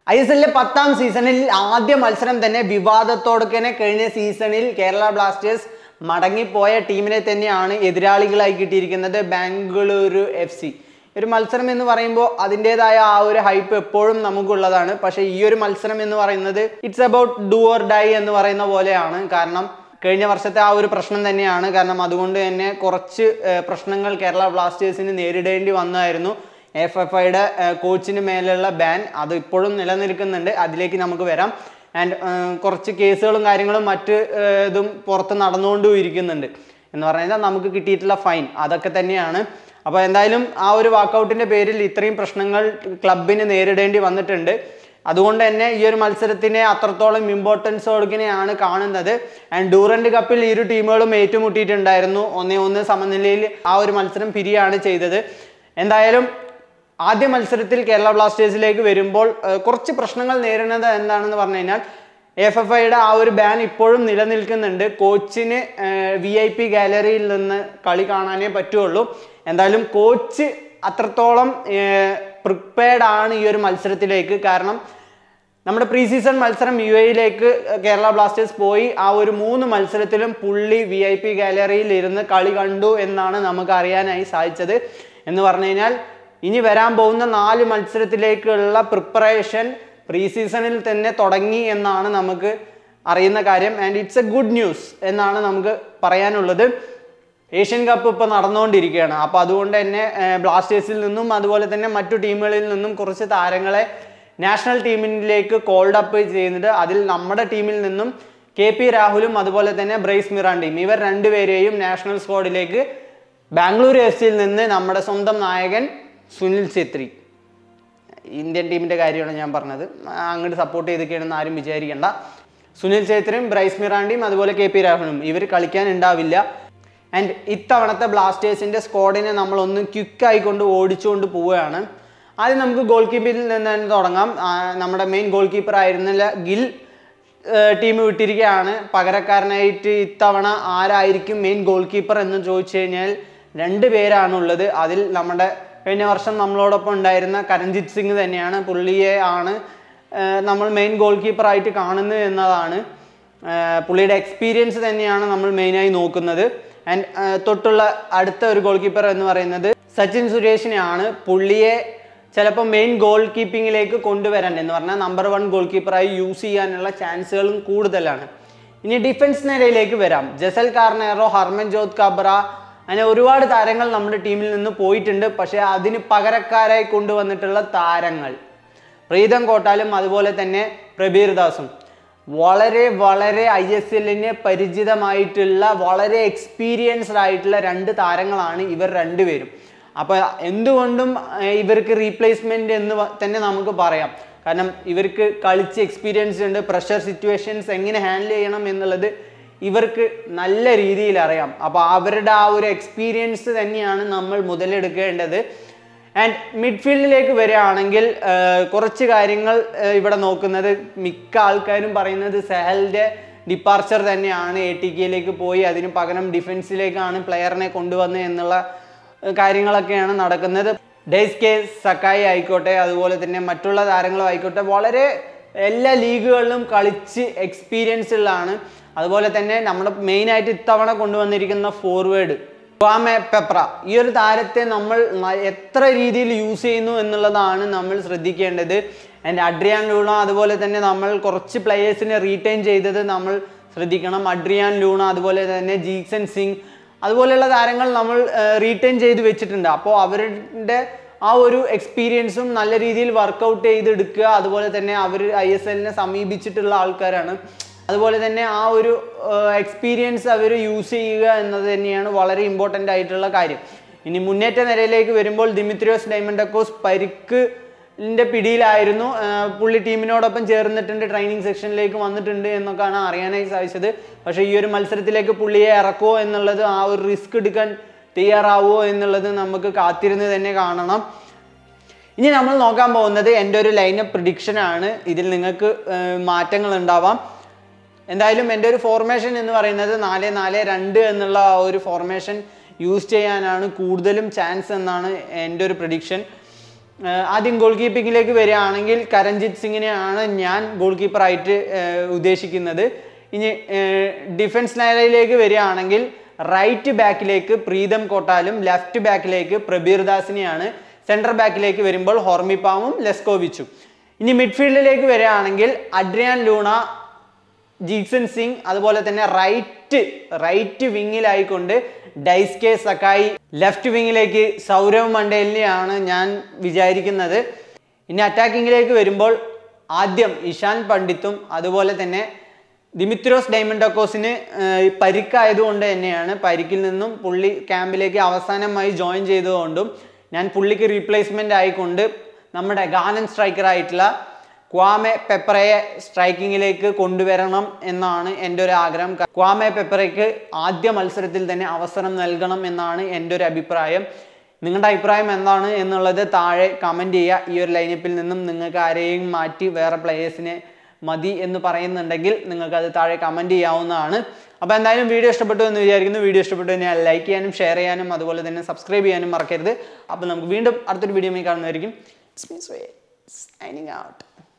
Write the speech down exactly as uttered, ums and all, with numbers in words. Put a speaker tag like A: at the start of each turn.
A: I S എല്ലിലെ പത്താം സീസണിൽ ആദ്യ മത്സരം തന്നെ വിവാദത്തോടെ കഴിഞ്ഞ സീസണിൽ കേരള ബ്ലാസ്റ്റേഴ്സ് മടങ്ങിപ്പോയ ടീമിനെ തന്നെയാണ് എതിരാളികളായി കിട്ടിയിരിക്കുന്നത് ബംഗളൂരു എഫ് സി. ഒരു മത്സരം എന്ന് പറയുമ്പോൾ അതിൻ്റെതായ ആ ഒരു ഹൈപ്പ് എപ്പോഴും നമുക്കുള്ളതാണ്. പക്ഷേ ഈ ഒരു മത്സരം എന്ന് പറയുന്നത് it's about do or die എന്ന് പറയുന്ന പോലെയാണ്. കാരണം കഴിഞ്ഞ വർഷത്തെ ആ ഒരു പ്രശ്നം തന്നെയാണ്. കാരണം അതുകൊണ്ട് തന്നെ കുറച്ച് പ്രശ്നങ്ങൾ കേരള ബ്ലാസ്റ്റേഴ്സിന് നേരിടേണ്ടി വന്നായിരുന്നു. എഫ് എഫ് ഐയുടെ കോച്ചിന് മേലുള്ള ബാൻ അത് ഇപ്പോഴും നിലനിൽക്കുന്നുണ്ട്, അതിലേക്ക് നമുക്ക് വരാം. ആൻഡ് കുറച്ച് കേസുകളും കാര്യങ്ങളും മറ്റ് ഇതും പുറത്ത് നടന്നുകൊണ്ടും ഇരിക്കുന്നുണ്ട്. എന്ന് പറഞ്ഞാൽ നമുക്ക് കിട്ടിയിട്ടുള്ള ഫൈൻ അതൊക്കെ തന്നെയാണ്. അപ്പോൾ എന്തായാലും ആ ഒരു വാക്കൗട്ടിൻ്റെ പേരിൽ ഇത്രയും പ്രശ്നങ്ങൾ ക്ലബിന് നേരിടേണ്ടി വന്നിട്ടുണ്ട്. അതുകൊണ്ട് തന്നെ ഈ ഒരു മത്സരത്തിനെ അത്രത്തോളം ഇമ്പോർട്ടൻസ് കൊടുക്കുന്നതാണ് കാണുന്നത്. ആൻഡ് ഡ്യൂറന്റ് കപ്പിൽ ഇരു ടീമുകളും ഏറ്റുമുട്ടിയിട്ടുണ്ടായിരുന്നു. ഒന്നേ ഒന്ന് സമനിലയിൽ ആ ഒരു മത്സരം പിരിയാണ് ചെയ്തത്. എന്തായാലും ആദ്യ മത്സരത്തിൽ കേരള ബ്ലാസ്റ്റേഴ്സിലേക്ക് വരുമ്പോൾ കുറച്ച് പ്രശ്നങ്ങൾ നേരിടുന്നത് എന്താണെന്ന് പറഞ്ഞു കഴിഞ്ഞാൽ എഫ് എഫ് ഐയുടെ ആ ഒരു ബാൻ ഇപ്പോഴും നിലനിൽക്കുന്നുണ്ട്. കോച്ചിന് വി ഐ പി ഗാലറിയിൽ നിന്ന് കളി കാണാനേ പറ്റുള്ളൂ. എന്തായാലും കോച്ച് അത്രത്തോളം പ്രിപ്പയർഡ് ആണ് ഈ ഒരു മത്സരത്തിലേക്ക്. കാരണം നമ്മുടെ പ്രീ സീസൺ മത്സരം യു എയിലേക്ക് കേരള ബ്ലാസ്റ്റേഴ്സ് പോയി. ആ ഒരു മൂന്ന് മത്സരത്തിലും പുള്ളി വി ഐ പി ഗാലറിയിൽ ഇരുന്ന് കളി കണ്ടു എന്നാണ് നമുക്ക് അറിയാനായി സാധിച്ചത്. എന്ന് പറഞ്ഞു കഴിഞ്ഞാൽ ഇനി വരാൻ പോകുന്ന നാല് മത്സരത്തിലേക്കുള്ള പ്രിപ്പറേഷൻ പ്രീ സീസണിൽ തന്നെ തുടങ്ങി എന്നാണ് നമുക്ക് അറിയുന്ന കാര്യം. And it's a good news എന്നാണ് നമുക്ക് പറയാനുള്ളത്. ഏഷ്യൻ കപ്പ് ഇപ്പോൾ നടന്നുകൊണ്ടിരിക്കുകയാണ്. അപ്പോൾ അതുകൊണ്ട് തന്നെ ബ്ലാസ്റ്റേഴ്സിൽ നിന്നും അതുപോലെ തന്നെ മറ്റു ടീമുകളിൽ നിന്നും കുറച്ച് താരങ്ങളെ നാഷണൽ ടീമിലേക്ക് കോൾഡ് അപ്പ് ചെയ്യുന്നുണ്ട്. അതിൽ നമ്മുടെ ടീമിൽ നിന്നും കെ പി രാഹുലും അതുപോലെ തന്നെ ബ്രൈസ് മിറാണ്ടിയും ഇവർ രണ്ടുപേരെയും നാഷണൽ സ്ക്വാഡിലേക്ക് ബാംഗ്ലൂർ എഫ് സിയിൽ നിന്ന് നമ്മുടെ സ്വന്തം നായകൻ സുനിൽ ഛേത്രി, ഇന്ത്യൻ ടീമിൻ്റെ കാര്യമാണ് ഞാൻ പറഞ്ഞത്, അങ്ങോട്ട് സപ്പോർട്ട് ചെയ്തൊക്കെയാണെന്ന് ആരും വിചാരിക്കേണ്ട. സുനിൽ ഛേത്രിയും ബ്രൈസ് മിറാണ്ടിയും അതുപോലെ കെ പി രാഹുലും ഇവർ കളിക്കാൻ ഉണ്ടാവില്ല. ആൻഡ് ഇത്തവണത്തെ ബ്ലാസ്റ്റേഴ്സിൻ്റെ സ്ക്വാഡിനെ നമ്മളൊന്ന് ക്വിക്കായിക്കൊണ്ട് ഓടിച്ചുകൊണ്ട് പോവുകയാണ്. ആദ്യം നമുക്ക് ഗോൾ കീപ്പിങ്ങിൽ നിന്ന് തന്നെ തുടങ്ങാം. നമ്മുടെ മെയിൻ ഗോൾ കീപ്പർ ആയിരുന്നില്ല ഗിൽ ടീം വിട്ടിരിക്കുകയാണ്. പകരക്കാരനായിട്ട് ഇത്തവണ ആരായിരിക്കും മെയിൻ ഗോൾ കീപ്പർ എന്ന് ചോദിച്ചു കഴിഞ്ഞാൽ രണ്ട് പേരാണുള്ളത്. അതിൽ നമ്മുടെ കഴിഞ്ഞ വർഷം നമ്മളോടൊപ്പം ഉണ്ടായിരുന്ന കരൺജിത്ത് സിംഗ് തന്നെയാണ്. പുള്ളിയെ ആണ് നമ്മൾ മെയിൻ ഗോൾ കീപ്പറായിട്ട് കാണുന്നത് എന്നതാണ്. പുള്ളിയുടെ എക്സ്പീരിയൻസ് തന്നെയാണ് നമ്മൾ മെയിനായി നോക്കുന്നത്. ആൻഡ് തൊട്ടുള്ള അടുത്ത ഒരു ഗോൾ കീപ്പർ എന്ന് പറയുന്നത് സച്ചിൻ സുരേഷിനെയാണ്. പുള്ളിയെ ചിലപ്പോൾ മെയിൻ ഗോൾ കീപ്പിങ്ങിലേക്ക് കൊണ്ടുവരാൻ എന്ന് പറഞ്ഞാൽ നമ്പർ വൺ ഗോൾ കീപ്പറായി യൂസ് ചെയ്യാനുള്ള ചാൻസുകളും കൂടുതലാണ്. ഇനി ഡിഫൻസ് നിരയിലേക്ക് വരാം. ജസൽ കാർണേറോ, ഹർമൻജോത് കബ്ര അങ്ങനെ ഒരുപാട് താരങ്ങൾ നമ്മുടെ ടീമിൽ നിന്ന് പോയിട്ടുണ്ട്. പക്ഷേ അതിന് പകരക്കാരായി കൊണ്ടുവന്നിട്ടുള്ള താരങ്ങൾ പ്രീതം കോട്ടാലും അതുപോലെ തന്നെ പ്രബീർ ദാസും വളരെ വളരെ ഐ എസ് എല്ലിന് പരിചിതമായിട്ടുള്ള വളരെ എക്സ്പീരിയൻസ്ഡ് ആയിട്ടുള്ള രണ്ട് താരങ്ങളാണ് ഇവർ രണ്ടുപേരും. അപ്പോൾ എന്തുകൊണ്ടും ഇവർക്ക് റീപ്ലേസ്മെൻ്റ് എന്ന് തന്നെ നമുക്ക് പറയാം. കാരണം ഇവർക്ക് കളിച്ച് എക്സ്പീരിയൻസ് ഉണ്ട്. പ്രഷർ സിറ്റുവേഷൻസ് എങ്ങനെ ഹാൻഡിൽ ചെയ്യണം എന്നുള്ളത് ഇവർക്ക് നല്ല രീതിയിൽ അറിയാം. അപ്പോൾ അവരുടെ ആ ഒരു എക്സ്പീരിയൻസ് തന്നെയാണ് നമ്മൾ മുതലെടുക്കേണ്ടത്. ആൻഡ് മിഡ്ഫീൽഡിലേക്ക് വരികയാണെങ്കിൽ കുറച്ച് കാര്യങ്ങൾ ഇവിടെ നോക്കുന്നത് മിക്ക ആൾക്കാരും പറയുന്നത് സെഹലിൻ്റെ ഡിപ്പാർച്ചർ തന്നെയാണ്. എ ടി കെയിലേക്ക് പോയി അതിന് പകരം ഡിഫൻസിലേക്കാണ് പ്ലെയറിനെ കൊണ്ടുവന്നത് എന്നുള്ള കാര്യങ്ങളൊക്കെയാണ് നടക്കുന്നത്. ഡെയ്സ് കെ സക്കായി ആയിക്കോട്ടെ അതുപോലെ തന്നെ മറ്റുള്ള താരങ്ങളും ആയിക്കോട്ടെ വളരെ എല്ലാ ലീഗുകളിലും കളിച്ച് എക്സ്പീരിയൻസ് ഉള്ളതാണ്. അതുപോലെ തന്നെ നമ്മുടെ മെയിനായിട്ട് ഇത്തവണ കൊണ്ടുവന്നിരിക്കുന്ന ഫോർവേഡ് ക്വാമെ പെപ്ര, ഈ ഒരു താരത്തെ നമ്മൾ എത്ര രീതിയിൽ യൂസ് ചെയ്യുന്നു എന്നുള്ളതാണ് നമ്മൾ ശ്രദ്ധിക്കേണ്ടത്. ആൻഡ് അഡ്രിയാൻ ലൂണ അതുപോലെ തന്നെ നമ്മൾ കുറച്ച് പ്ലെയേഴ്സിനെ റീറ്റെയിൻ ചെയ്തത് നമ്മൾ ശ്രദ്ധിക്കണം. അഡ്രിയാൻ ലൂണ അതുപോലെ തന്നെ ജീക്സൺ സിംഗ് അതുപോലെയുള്ള താരങ്ങൾ നമ്മൾ റീറ്റെയിൻ ചെയ്ത് വെച്ചിട്ടുണ്ട്. അപ്പോൾ അവരുടെ ആ ഒരു എക്സ്പീരിയൻസും നല്ല രീതിയിൽ വർക്കൗട്ട് ചെയ്തെടുക്കുക. അതുപോലെ തന്നെ അവർ ഐ എസ് എല്ലിനെ സമീപിച്ചിട്ടുള്ള ആൾക്കാരാണ്. അതുപോലെ തന്നെ ആ ഒരു എക്സ്പീരിയൻസ് അവർ യൂസ് ചെയ്യുക എന്നത് തന്നെയാണ് വളരെ ഇമ്പോർട്ടൻ്റ് ആയിട്ടുള്ള കാര്യം. ഇനി മുന്നേറ്റ നിരയിലേക്ക് വരുമ്പോൾ ദിമിത്രിയോസ് ഡൈമൻഡക്കോസ് പരിക്കിൻ്റെ പിടിയിലായിരുന്നു. പുള്ളി ടീമിനോടൊപ്പം ചേർന്നിട്ടുണ്ട്, ട്രെയിനിങ് സെക്ഷനിലേക്ക് വന്നിട്ടുണ്ട് എന്നൊക്കെയാണ് അറിയാനായി സാധിച്ചത്. പക്ഷേ ഈ ഒരു മത്സരത്തിലേക്ക് പുള്ളിയെ ഇറക്കുമോ എന്നുള്ളത്, ആ ഒരു റിസ്ക് എടുക്കാൻ തയ്യാറാവുമോ എന്നുള്ളത് നമുക്ക് കാത്തിരുന്ന് തന്നെ കാണണം. ഇനി നമ്മൾ നോക്കാൻ പോകുന്നത് എൻ്റെ ഒരു ലൈനപ്പ് പ്രിഡിക്ഷനാണ്. ഇതിൽ നിങ്ങൾക്ക് മാറ്റങ്ങൾ ഉണ്ടാവാം. എന്തായാലും എൻ്റെ ഒരു ഫോർമേഷൻ എന്ന് പറയുന്നത് നാല് നാല് രണ്ട് എന്നുള്ള ആ ഒരു ഫോർമേഷൻ യൂസ് ചെയ്യാനാണ് കൂടുതലും ചാൻസ് എന്നാണ് എൻ്റെ ഒരു പ്രഡിക്ഷൻ. ആദ്യം ഗോൾ കീപ്പിങ്ങിലേക്ക് വരികയാണെങ്കിൽ കരൺജിത്ത് സിംഗിനെയാണ് ഞാൻ ഗോൾ കീപ്പറായിട്ട് ഉദ്ദേശിക്കുന്നത്. ഇനി ഡിഫൻസ് ലൈനിലേക്ക് വരികയാണെങ്കിൽ റൈറ്റ് ബാക്കിലേക്ക് പ്രീതം കോട്ടാലും ലെഫ്റ്റ് ബാക്കിലേക്ക് പ്രബീർ ദാസിനെയാണ്. സെൻട്രൽ ബാക്കിലേക്ക് വരുമ്പോൾ ഹോർമിപ്പാവും ലെസ്കോവിച്ചും. ഇനി മിഡ്ഫീൽഡിലേക്ക് വരികയാണെങ്കിൽ അഡ്രിയാൻ ലൂണ, ജീക്സൺ സിംഗ്, അതുപോലെ തന്നെ റൈറ്റ് റൈറ്റ് വിങ്ങിലായിക്കൊണ്ട് ഡൈസ്കെ സക്കായി, ലെഫ്റ്റ് വിങ്ങിലേക്ക് സൗരവ് മണ്ടേലിനെയാണ് ഞാൻ വിചാരിക്കുന്നത്. ഇനി അറ്റാക്കിങ്ങിലേക്ക് വരുമ്പോൾ ആദ്യം ഇഷാൻ പണ്ഡിത്തും അതുപോലെ തന്നെ ദിമിത്രോസ് ഡൈമൻഡോക്കോസിന് പരിക്കായതുകൊണ്ട് തന്നെയാണ്, പരിക്കിൽ നിന്നും പുള്ളി ക്യാമ്പിലേക്ക് അവസാനമായി ജോയിൻ ചെയ്തതുകൊണ്ടും ഞാൻ പുള്ളിക്ക് റീപ്ലേസ്മെൻ്റ് ആയിക്കൊണ്ട് നമ്മുടെ ഗാനൻ സ്ട്രൈക്കറായിട്ടുള്ള ക്വാമെ പെപ്പറയെ സ്ട്രൈക്കിങ്ങിലേക്ക് കൊണ്ടുവരണം എന്നാണ് എൻ്റെ ഒരു ആഗ്രഹം. ക്വാമെ പെപ്പറയ്ക്ക് ആദ്യ മത്സരത്തിൽ തന്നെ അവസരം നൽകണം എന്നാണ് എൻ്റെ ഒരു അഭിപ്രായം. നിങ്ങളുടെ അഭിപ്രായം എന്താണ് എന്നുള്ളത് താഴെ കമൻറ്റ് ചെയ്യുക. ഈ ഒരു ലൈനപ്പിൽ നിന്നും നിങ്ങൾക്ക് ആരെയും മാറ്റി വേറെ പ്ലേയേഴ്സിനെ മതി എന്ന് പറയുന്നുണ്ടെങ്കിൽ നിങ്ങൾക്ക് അത് താഴെ കമൻറ്റ് ചെയ്യാവുന്നതാണ്. അപ്പോൾ എന്തായാലും വീഡിയോ ഇഷ്ടപ്പെട്ടു എന്ന് വിചാരിക്കുന്നു. വീഡിയോ ഇഷ്ടപ്പെട്ടു കഴിഞ്ഞാൽ ലൈക്ക് ചെയ്യാനും ഷെയർ ചെയ്യാനും അതുപോലെ തന്നെ സബ്സ്ക്രൈബ് ചെയ്യാനും മറക്കരുത്. അപ്പോൾ നമുക്ക് വീണ്ടും അടുത്തൊരു വീഡിയോയിൽ കാണുന്നതായിരിക്കും. It's me Suhail signing out.